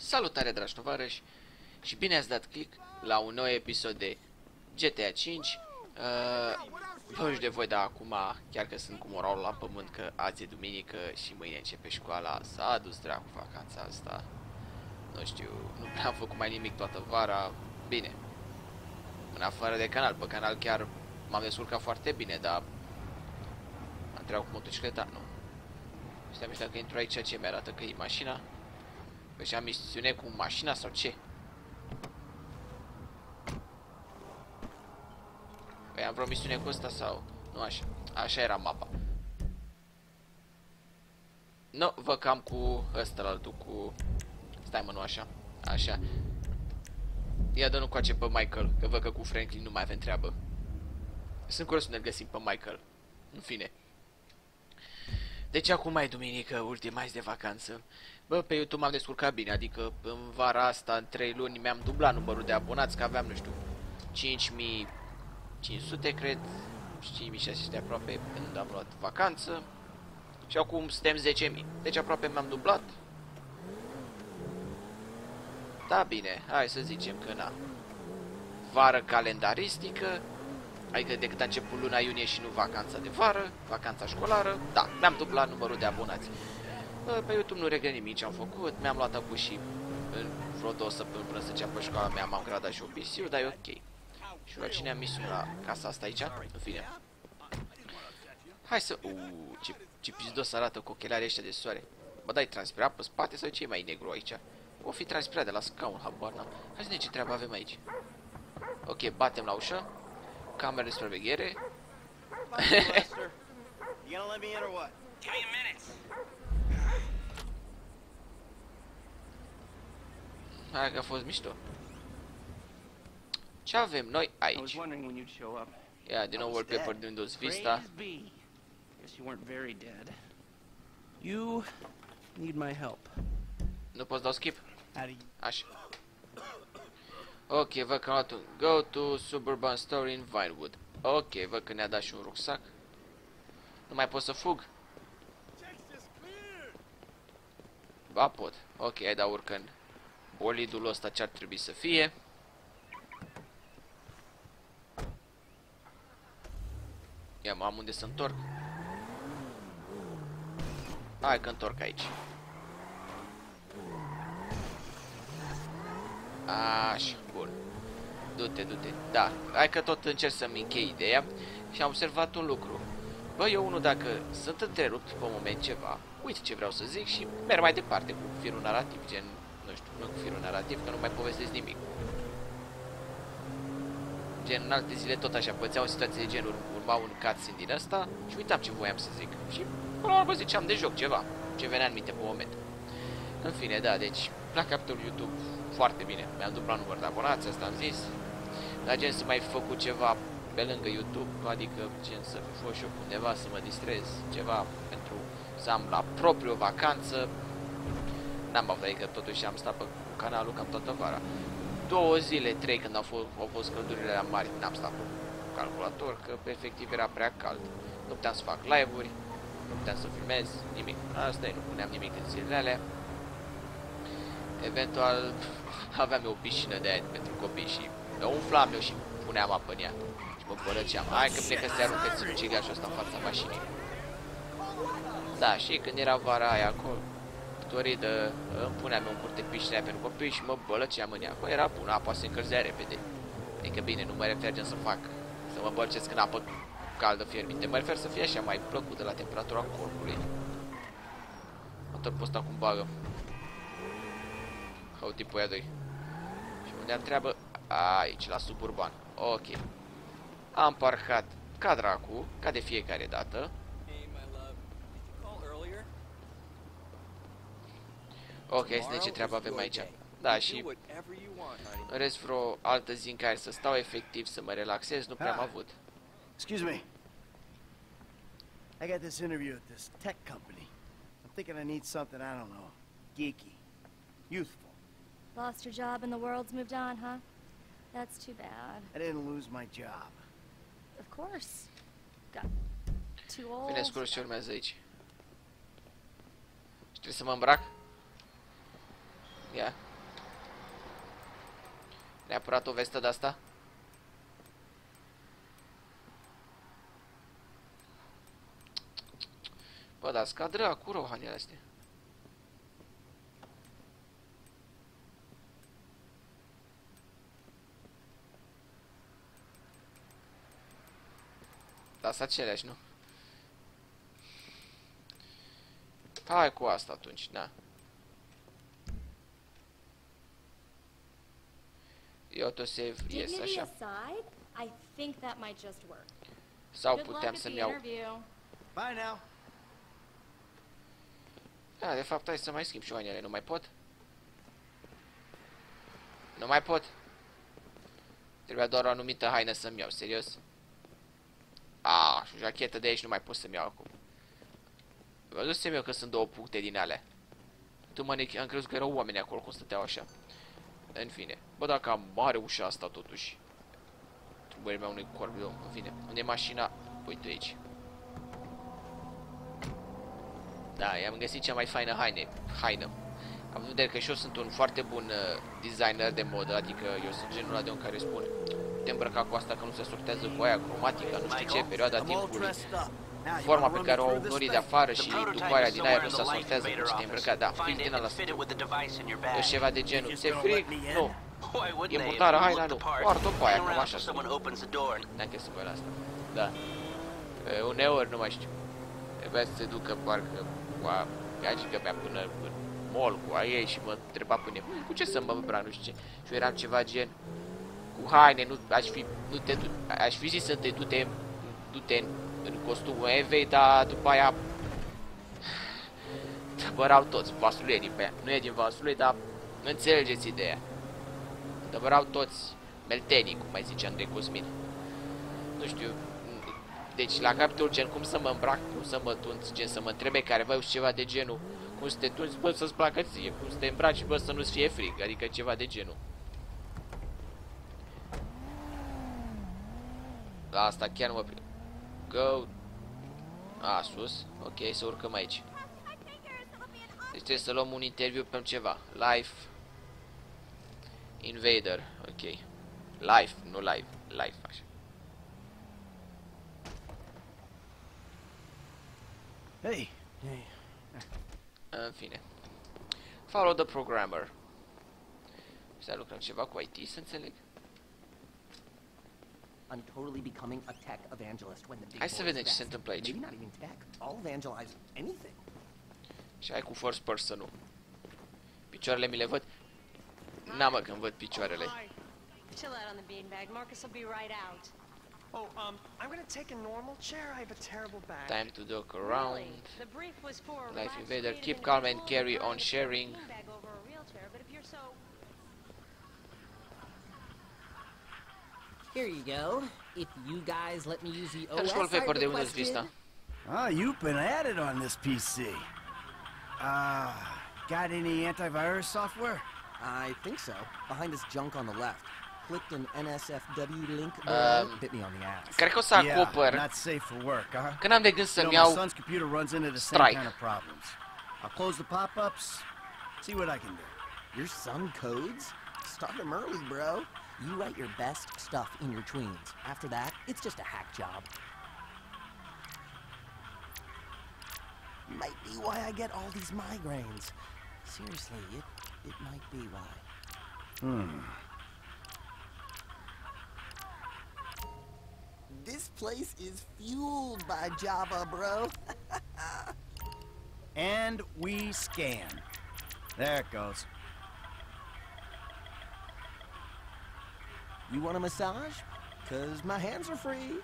Salutare, dragi tovarăși, și bine ați dat click la un nou episod de GTA 5. Vă de voi, dar acum, chiar că sunt cu moralul la pământ, că azi e duminică și mâine începe școala, s-a adus dracu vacanța asta. Nu știu, nu prea am făcut mai nimic toată vara. Bine, în afară de canal, pe canal chiar m-am descurcat foarte bine, dar am trecut cu motocicleta, nu. Stai mișto, că intru aici, ce mi-arată că e mașina? Păi am misiune cu mașina sau ce? Păi am vreo misiune cu ăsta sau... Nu așa. Așa era mapa. Nu, vă cam cu ăsta la altul, cu... Stai mă, nu așa. Așa. Ia dă-nu coace pe Michael, că văd că cu Franklin nu mai avem treabă. Sunt curios să ne găsim pe Michael. În fine. Deci acum e duminică, ultima zi de vacanță. Bă, pe YouTube m-am descurcat bine, adică în vara asta, în 3 luni, mi-am dublat numărul de abonați, că aveam, nu știu, 5500, cred, 5600 aproape când am luat vacanță. Și acum suntem 10.000, deci aproape mi-am dublat. Da, bine, hai să zicem că na. Vară calendaristică, adică decât a început luna iunie și nu vacanța de vară, vacanța școlară, da, mi-am dublat numărul de abonați. Pe YouTube nu regret nimic ce am făcut, mi-am luat acum și în vreo 2 săptămâni până să înceapă școala mea, m-am gradat și OPC-ul, dar e ok. Și la cine am misiune la casa asta aici? În fine. Hai să... ce pizdos arată cu ochelarii ăștia de soare. Bă, dai transpirat pe spate sau ce e mai negru aici? O fi transpirat de la scaun, habar n-am. Hai să vedem ce treabă avem aici. Ok, batem la ușă. Cameră de supraveghere. Hai că a fost mișto. Ce avem noi aici? Ia, din nou wallpaper din Windows Vista. You need my help. Nu poți dau skip? Așa. Ok, văd că am luat un Go to Suburban Store in Vinewood. Ok, văd că ne-a dat și un rucsac. Nu mai pot să fug? Ba pot. Ok, hai da urcă în bolidul ăsta ce ar trebui să fie. Ia mă, am unde să întorc. Hai că întorc aici. Așa, bun. Du-te, du-te. Da, hai că tot încerc să-mi închei ideea. Și am observat un lucru. Bă, eu unul dacă sunt întrerupt pe un moment ceva, uite ce vreau să zic și merg mai departe cu firul narrativ, gen, nu știu, nu cu firul narrativ, că nu mai povestesc nimic. Gen, în alte zile tot așa, pățeam o situație de genul, urma un cutscene din ăsta și uitam ce voiam să zic. Și, până la urmă, ziceam de joc ceva, ce venea în minte pe moment. În fine, da, deci, la capitolul YouTube, foarte bine, mi-am dublat număr de abonați, asta am zis. Dar gen să mai făcut ceva pe lângă YouTube, adică gen să fi fost și eu undeva să mă distrez, ceva pentru să am la propriu vacanță. N-am avut, adică totuși am stat pe canalul cam toată vara. 2 zile, 3 când au fost căldurile la mari, n-am stat pe calculator, că efectiv era prea cald. Nu puteam să fac live-uri, nu puteam să filmez, nimic. Asta e, nu puneam nimic în zilele alea. Eventual aveam eu o piscină de aia pentru copii și o umflam eu și puneam apă în ea. Și mă părăceam. Hai că plecă să te aruncă sinucigașul ăsta în fața mașinii. Da, și când era vara aia acolo, Toridă, îmi puneam eu în curte piscina aia pentru copii și mă bălăceam în ea. Bă, era bună, apa se încălzea repede. Adică bine, nu mă refer gen să mă bălcesc în apă caldă fierbinte. Mă refer să fie așa mai plăcută la temperatura corpului. Mă tot pe ăsta cum bagă. Hau tipul aia 2. Și unde am treabă? Aici, la Suburban. Ok. Am parcat ca dracu, ca de fiecare dată. Ok, să vedem ce treabă avem aici. Da, și în rest vreo altă zi în care să stau efectiv, să mă relaxez, nu prea am avut. Excuse me. I got this interview at this tech company. I'm thinking I need something, I don't know, geeky, youthful. Lost your job and the world's moved on, huh? That's too bad. I didn't lose my job. Of course. Got too old. Bine, scurt ce urmează aici. Și trebuie să mă îmbrac? Ia. Neapărat o vestă de-asta? Bă, dar scadră cu rohanele astea. Dar sunt aceleași, nu? Hai cu asta atunci, da. Autosave, yes, Dignity așa. aside, I think that might just work. Sau Good luck puteam at să-mi the iau... interview. Bye now. Da, de fapt, hai să mai schimb și hainele, nu mai pot? Nu mai pot? Trebuia doar o anumită haină să-mi iau, serios? Ah, și o jachetă de aici nu mai pot să-mi iau acum. Văzusem eu că sunt două puncte din alea. Tu am crezut că erau oameni acolo cum stăteau așa. În fine. Bă, dacă am mare ușa asta totuși. Trebuie mea unui corp, eu. În fine. Unde e mașina? Uite aici. Da, i-am găsit cea mai faină haină. Am în vedere că și eu sunt un foarte bun designer de modă, adică eu sunt genul ăla de un care spun te îmbrăca cu asta că nu se sortează cu aia cromatică, nu știu ce, perioada timpului, forma pe care o au norii de afară și ducoarea din aer nu se sortează cum se te îmbrăca, da, fix din ăla sunt. E ceva de genul, ți-e frig? Nu. E murdară haina? Nu. Poartă-o pe aia, cam așa sunt. N-am că să văd asta. Da. Uneori, nu mai știu. Trebuia să se ducă parcă cu gagica mea până în mall cu a ei și mă întreba până cu ce să mă îmbra, nu știu ce. Și eu eram ceva gen cu haine, nu aș fi zis să te du-te în costumul Evei, dar după aia tăbărau toți vasulenii pe ea. Nu e din Vaslui, dar înțelegeți ideea. Tăbărau toți meltenii, cum mai zice Andrei Cosmin. Nu știu. Deci la capitolul gen cum să mă îmbrac, cum să mă tunț, gen să mă întrebe careva și ceva de genul cum să te tunți, bă, să-ți placă ție, cum să te îmbraci, bă, să nu-ți fie frig, adică ceva de genul. La asta chiar nu mă prind. Go. A, sus. Ok, să urcăm aici. Deci trebuie să luăm un interviu pe ceva. Life. Invader. Ok. Life, nu live. Life, așa. Hey. În fine. Follow the programmer. Să lucrăm ceva cu IT, să înțeleg. I'm totally becoming a tech evangelist when the big Hai să boys vedem ce vest. se întâmplă aici. Maybe not even tech. I'll evangelize anything. Și hai cu first person-ul. Picioarele mi le văd? N-am mă când văd picioarele. Chill out on the beanbag. Marcus will be right out. Oh, I'm gonna take a normal chair. I have a terrible back. Time to look around. Really? The brief was for a Life relaxed, Invader. creative Keep calm and individual carry trying on to sharing. put a beanbag over a wheelchair, but if you're so... Here you go. If you guys let me use the OS Control paper I de unde-ți requested. vista? Ah, you've been at it on this PC. Got any antivirus software? I think so. Behind this junk on the left. Clicked an NSFW link, bit me on the ass. Cred că o să acopăr. Not safe for work, huh? Că n-am de gând You să-mi know, my iau... son's computer runs into the same Strike. kind of problems. I'll close the pop-ups, see what I can do. Your son codes? Start him early, bro. You write your best stuff in your tweens. After that, it's just a hack job. Might be why I get all these migraines. Seriously, it might be why. This place is fueled by Java, bro. And we scan. There it goes. You want a massage? 'Cause my hands are free.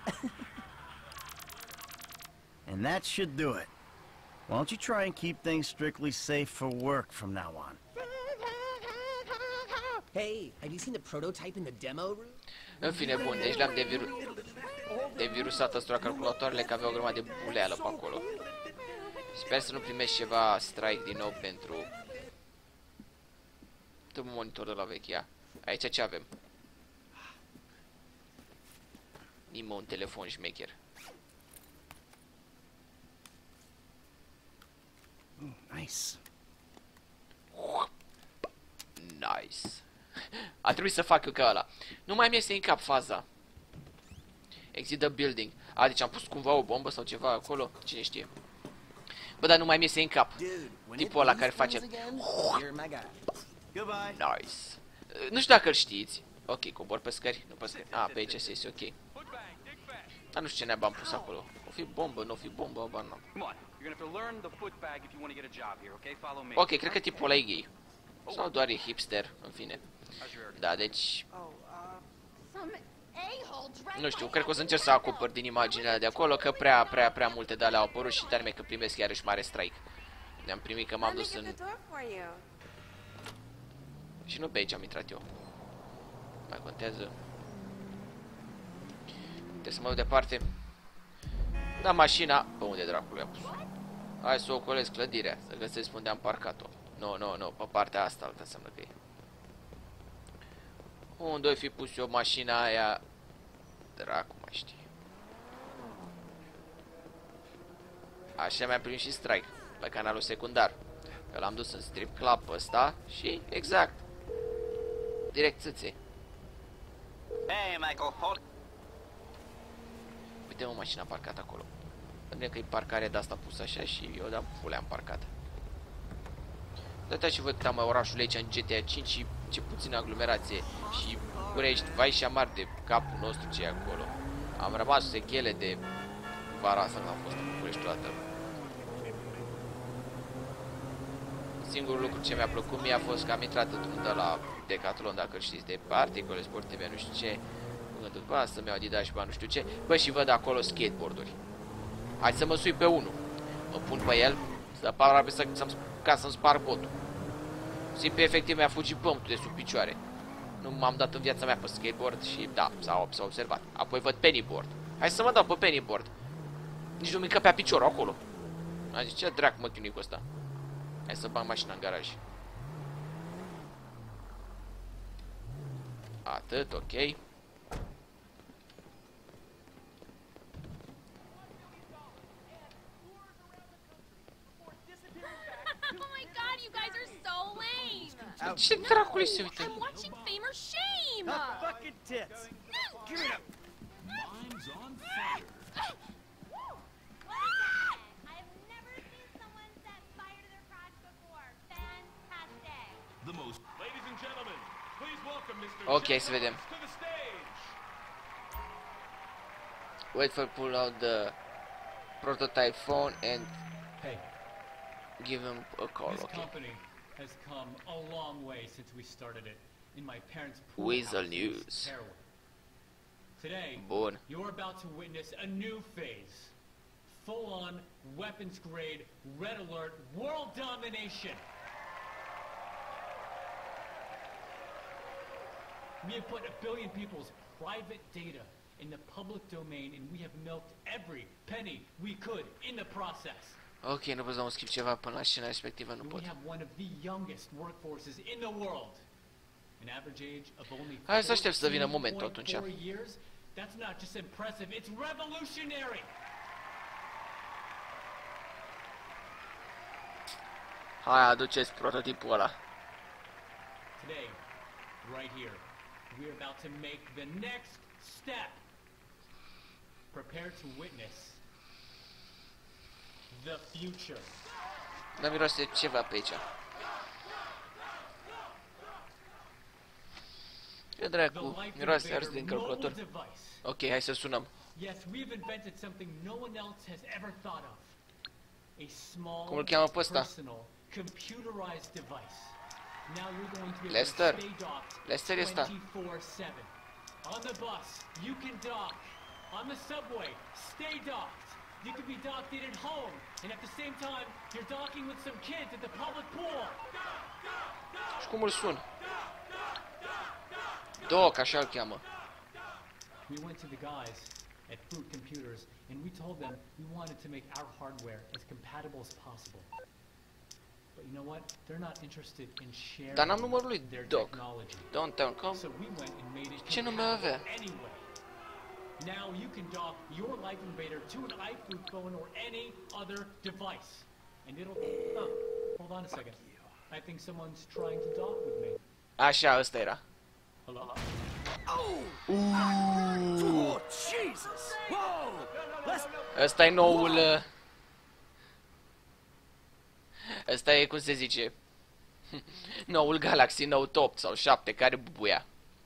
And that should do it. Why don't you try and keep things strictly safe for work from now on? Hey, have you seen the prototype in the demo room? În fine, bun, deci le-am devirusat ăstora calculatoarele, că aveau o grămadă de buleală pe acolo. Sper să nu primești ceva strike din nou pentru... Dă-mi monitorul la vechi, ia. Aici ce avem? Nimă un telefon șmecher. Nice. Nice. A trebuit să fac eu ca ăla. Nu mai mi-e în cap faza. Exit the building. A, deci am pus cumva o bombă sau ceva acolo. Cine știe. Bă, dar nu mai mi-e în cap. Tipul ăla care face... Nice. Nu știu dacă îl știți. Ok, cobor pe scări. Nu pe scări. A, pe aici se iese, ok. Dar nu știu ce neaba am pus acolo. O fi bombă, nu o fi bombă, bă, nu. Ok, cred că tipul ăla e gay. Sau doar e hipster, în fine. Da, deci... Nu știu, cred că o să încerc să acopăr din imaginele de acolo, că prea multe de alea au apărut și termen că primesc iarăși mare strike. Ne-am primit că m-am dus în... Și nu pe aici am intrat eu. Mai contează. Trebuie să mă duc departe. Da, mașina... Pe unde dracului am pus? Hai să o ocolesc clădirea, să găsesc unde am parcat-o. Nu, pe partea asta altă înseamnă că e. Unde o fi pus eu mașina aia? Dracu mai știe. Așa mi-am primit și strike pe canalul secundar. Că l-am dus în strip club pe ăsta și exact. Direct țâțe. Hey, Michael, hold. Uite o mașină parcată acolo. Bine că e parcare de asta pusă așa și eu de-am pule am parcat. Uitați și văd cât am orașul aici în GTA 5 și ce puțină aglomerație. Și curești vai și amar de capul nostru ce e acolo. Am rămas sechele de vara asta când am fost în București toată. Singurul lucru ce mi-a plăcut mie a fost că am intrat într-un de la Decathlon, dacă îl știți, de articole sportive, nu știu ce. După asta să-mi iau Adidas și nu știu ce. Bă, și văd acolo skateboarduri. Hai să mă sui pe unul. Mă pun pe el, să par ca să-mi sparg botul. Simt pe efectiv mi-a fugit pământul de sub picioare. Nu m-am dat în viața mea pe skateboard și da, s-a observat. Apoi văd pennyboard. Hai să mă dau pe pennyboard. Nici nu mi încăpea piciorul acolo. Am zis, ce dracu mă chinui cu ăsta. Hai să bag mașina în garaj. Atât, ok. Ce dracului se uită? I'm watching Fame or Shame! Fucking tits! Give it up! Mine's on fire. I've never seen someone set fire to their crotch before. Fantastic! The most. Ladies and gentlemen, please welcome Mr. Ok, să vedem. To the stage. Wait for pull out the prototype phone and give him a call, This okay. company has come a long way since we started it in my parents' pool Weasel house in News. Heroin. Today, Bun. you're about to witness a new phase. Full-on, weapons-grade, red alert, world domination. We have put 1 billion people's private data in the public domain, and we have milked every penny we could in the process. Ok, nu pot să mă schimb ceva până la scena respectivă, nu pot. We have one of the youngest workforces in the world. An average age of only Hai să aștept să vină momentul 14.4 atunci. years. That's not just impressive, it's revolutionary. Hai, aduceți prototipul ăla. Today, right here, we're about to make the next step. Prepare to witness the future. Dar miroase ceva pe aici. Ce dracu, miroase ars din calculator. Ok, hai să sunăm. Yes, we've invented something no one else has ever thought of. A small, Cum îl cheamă pe ăsta? personal, computerized device. Now you're going to be able Lester. to stay docked Lester e ăsta. 24/7. On the bus, you can dock. On the subway, stay docked. You can be docked in at home, and at the same time, you're docking with some kids at the public pool. Și cum îl sun? Doc, așa îl cheamă. We went to the guys at Fruit Computers, and we told them we wanted to make our hardware as compatible as possible. But you know what? They're not interested in sharing Dar n-am numărul lui their Doc. technology. Downtown Com. So we went and made it Ce nume avea? anyway. Now you can dock your Life Invader to an iFruit phone or any other device. And it'll... Oh, hold on a second. I think someone's trying to dock with me. Așa, ăsta era. Hello? Oh, Jesus! Whoa! Ăsta e noul... Ăsta e, cum se zice... Noul Galaxy Note 8 sau 7 care bubuia.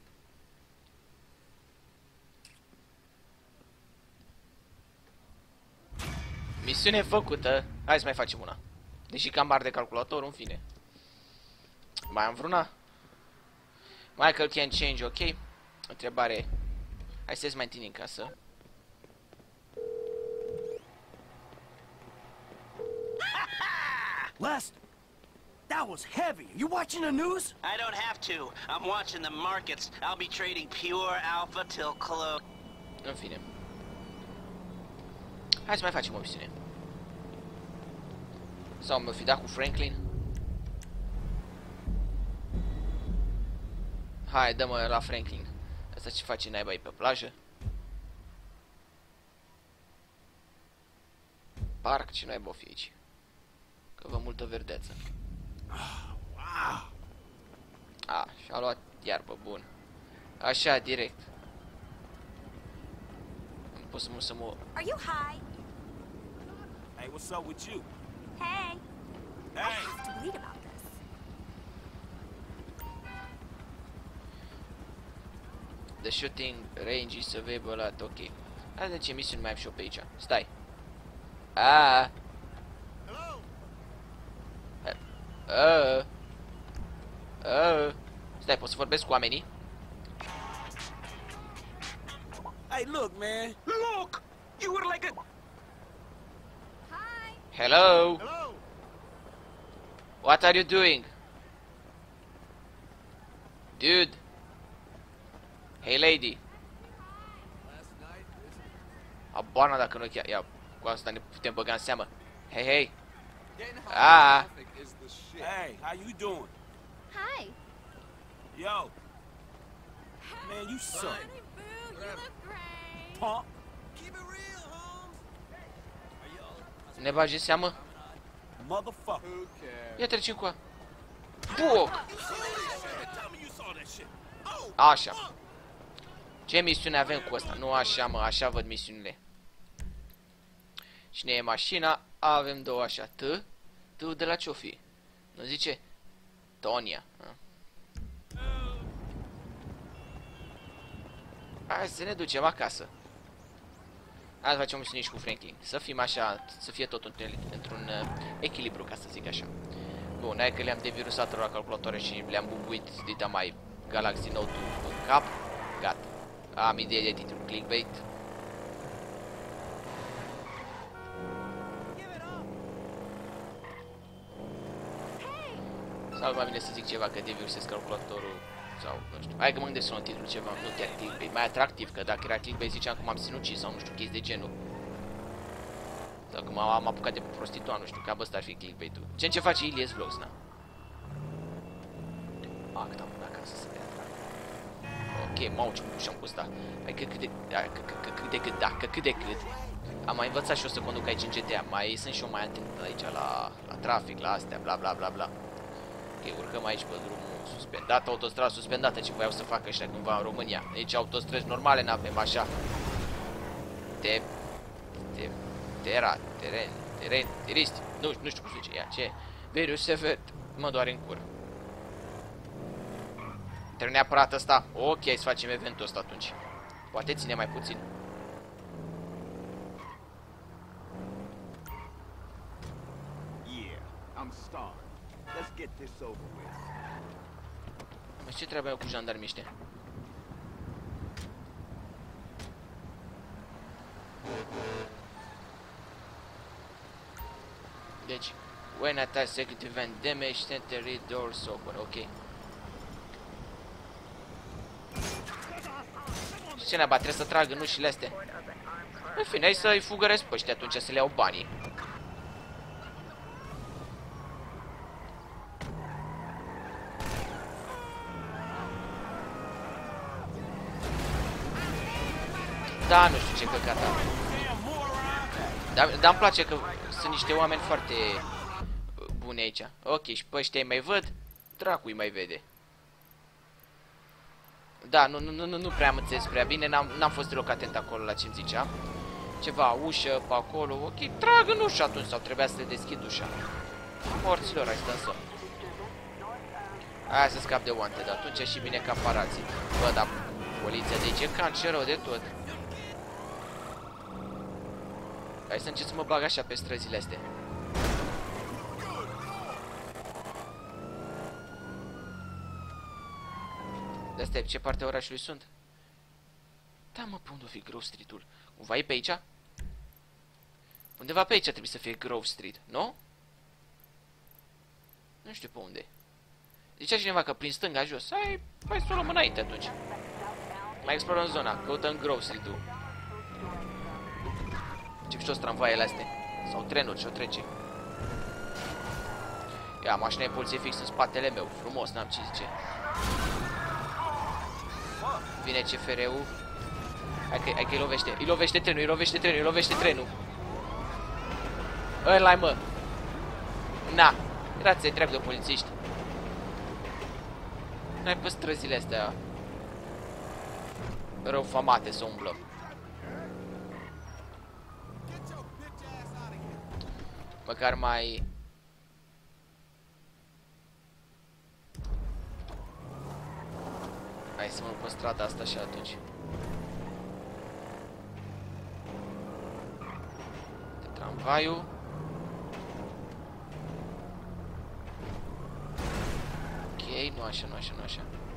Misiune făcută. Hai să mai facem una. Deși cam arde calculatorul, în fine. Mai am vreuna? Michael can change, ok? Întrebare. Hai să mai întâlnim în casă. Lester, that was heavy. You watching the news? I don't have to. I'm watching the markets. I'll be trading pure alpha till close. În fine. Hai să mai facem o misiune. Sau mă fi dat cu Franklin? Hai, dă-mă la Franklin. Asta ce face naiba pe plajă? Parc, ce naiba o fi aici? Că vă multă verdeață. A, și-a luat iarbă, bun. Așa, direct. Nu pot să mă... Are you high? Hey, what's up with you? Hey. I Hey! have to read about this. The shooting range is available at... Ok. Hai de ce misiuni mai am și eu pe aici. Stai. Aaa. Stai, pot să vorbesc cu oamenii? Hey, look, man. Look! You were like a... Hi. Hello? Hello? What are you doing? Dude. Hey, lady. Aboana dacă nu chiar... Ia, cu asta ne putem băga în seamă. Hey, hey. Ah. Hey, how you doing? Hi. Yo. Man, you suck. Honey Boo, you look great. Punk. Keep it real, Holmes. Ne bagi în seamă? Motherfucker. Ia trecem cu a... Buoc! Tell me you saw that shit. Așa. Ce misiune avem cu asta? Nu așa, mă, așa văd misiunile. Cine e mașina? Avem două așa. T de la ce-o fi? Nu zice? Tonia. Hai să ne ducem acasă. Hai să facem misiune și cu Franklin. Să fim așa, să fie tot într-un echilibru, ca să zic așa. Bun, hai că le-am devirusat la calculatoare și le-am bubuit dita mai Galaxy Note în cap. Gata. Am idee de titlu. Clickbait. Sau mai bine să zic ceva, că devirusez calculatorul. Sau, nu știu. Hai că mă gândesc să un titlu ceva, nu chiar clickbait. Mai atractiv, că dacă era clickbait ziceam că m-am sinucis sau nu știu, chestii de genul. Sau că m-am apucat de prostituat, nu știu, cam ăsta ar fi clickbait-ul. Gen ce face Ilias Vlogs, na. Acta mă acasă să le atrag. Ok, mau ce și-am cu ăsta. Hai că cât de cât. Am mai învățat și eu să conduc aici în GTA. Mai sunt și eu mai atent aici la trafic, la astea, bla bla bla bla. Ok, urcăm aici pe drumul suspendat, autostradă suspendată, ce voiau să facă ăștia cândva în România. Deci autostrăzi normale n-avem, așa. Teristi. Nu știu cum se zice, ia, ce? Veriu sever, mă doare în cur. Trebuie neapărat ăsta. Ok, să facem eventul ăsta atunci. Poate ține mai puțin. Yeah, I'm starving. Let's get this over with. Mă, ce treabă eu cu jandarmii ăștia? Deci, when attack security van damage, center read doors open, ok. Și ce naba, trebuie să tragă în ușile astea. În fine, hai să-i fugăresc pe ăștia atunci, să le iau banii. Da, nu știu ce căcat am. Dar îmi place că sunt niște oameni foarte buni aici. Ok, și pe ăștia mai văd, dracu-i mai vede. Da, nu prea am înțeles prea bine, n-am fost deloc atent acolo la ce-mi zicea. Ceva ușă pe acolo, ok, trag în ușă atunci, sau trebuia să le deschid ușa. Morților, hai stă în somn. Hai să scap de wanted, atunci e și bine ca parații. Bă, dar poliția de aici e canceră de tot. Hai să încep să mă bag așa pe străzile astea. De stai, pe ce parte a orașului sunt? Da, mă, pe unde o fi Grove Street-ul? Cumva e pe aici? Undeva pe aici trebuie să fie Grove Street, nu? Nu știu pe unde. Zicea cineva că prin stânga jos. Hai să o luăm înainte atunci. Mai explorăm zona, căutăm Grove Street-ul. Ce știu tramvaiele astea. Sau trenuri și-o trece. Ia, mașina e poliție fix în spatele meu. Frumos, n-am ce zice. Vine CFR-ul. Hai că îi lovește. Îi lovește trenul, îi lovește trenul, îi lovește trenul. Ăla-i, mă. Na. Grație, treacă de polițiști. N-ai pe străzile astea răufamate să umblăm. Măcar mai... Hai să mă duc pe strada asta și atunci. De tramvaiul. Ok, nu așa, nu așa, nu așa.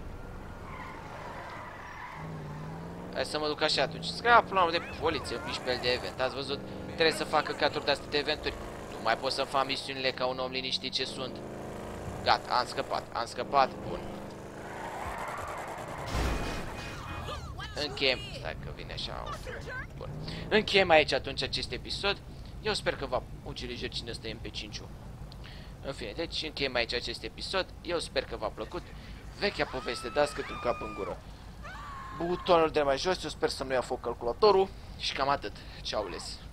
Hai să mă duc așa atunci. Scrap planul de poliție, piși pe el de event. Ați văzut? Trebuie să fac căcaturi de astea de eventuri. Nu mai pot să fac misiunile ca un om liniștit ce sunt. Gata, am scăpat, bun. Încheiem. Stai că vine așa. Bun. Încheiem aici atunci acest episod. Eu sper că v-a ucilit cine ăsta e MP5-ul. În fine, deci încheiem aici acest episod. Eu sper că v-a plăcut. Vechea poveste, dați cât un cap în gură. Butonul de mai jos, eu sper să nu ia foc calculatorul. Și cam atât. Ceaules.